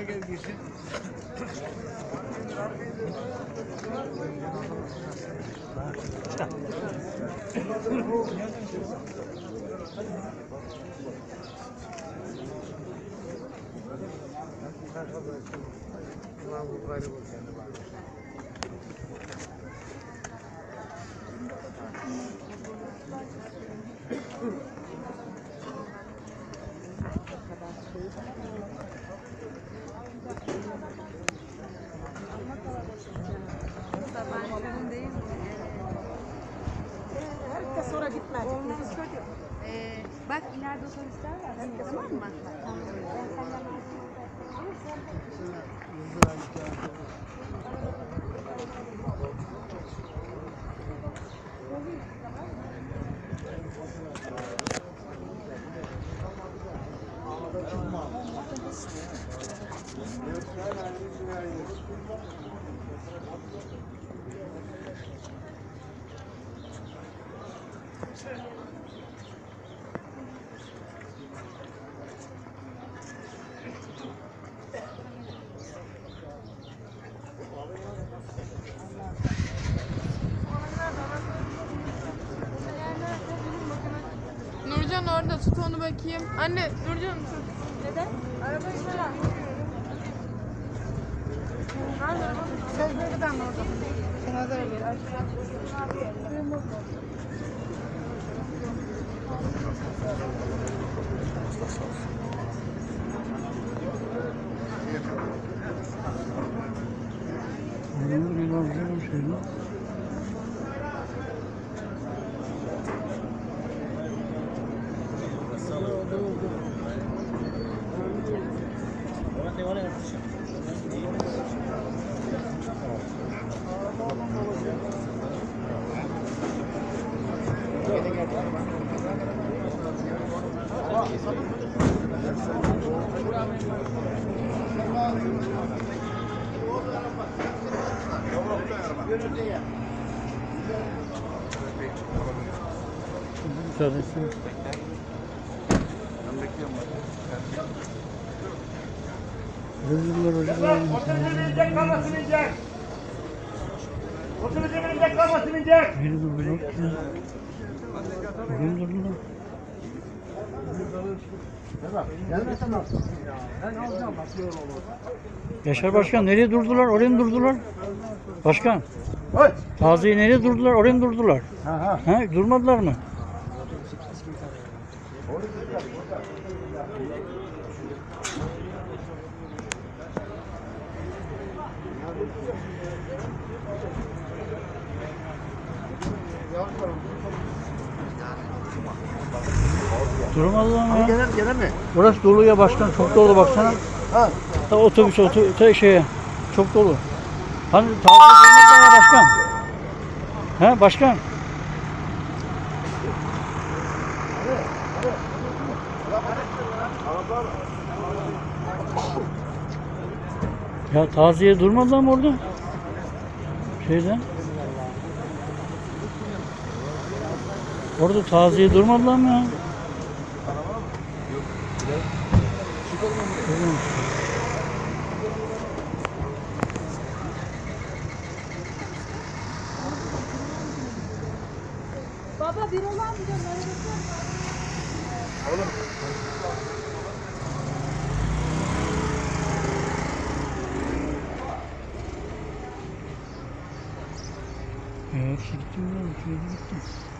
gel girsin. Herkes sonra gitmez. Bak ileride otobüsler var. Tamam mı? Nurcan orada tut onu bakayım. Anne Nurcan tut. Neden? Arabayı falan. Nerede araba? Sözleri ben orada. Sana da öyle. Otobüsün inecek, kalmasın inecek. Otobüsün inecek, kalmasın inecek. Yaşar Başkan nereye durdular? Oraya mı durdular? Başkan. Taziye nereye durdular? Oraya mı durdular? Ha, durmadılar mı? Durmadılar mı? Gene mi? Burası dolu ya başkan, çok dolu baksana. Ha. Ta otobüs şeye çok dolu. Hani taziye durmadılar ya başkan. He başkan. Ya taziye durmadılar mı orada? Şeyden. Orada taziye durmadılar mı ya? Baba bir olan bir de arabası var. Hepsi gitti mi? Hepsi gitti.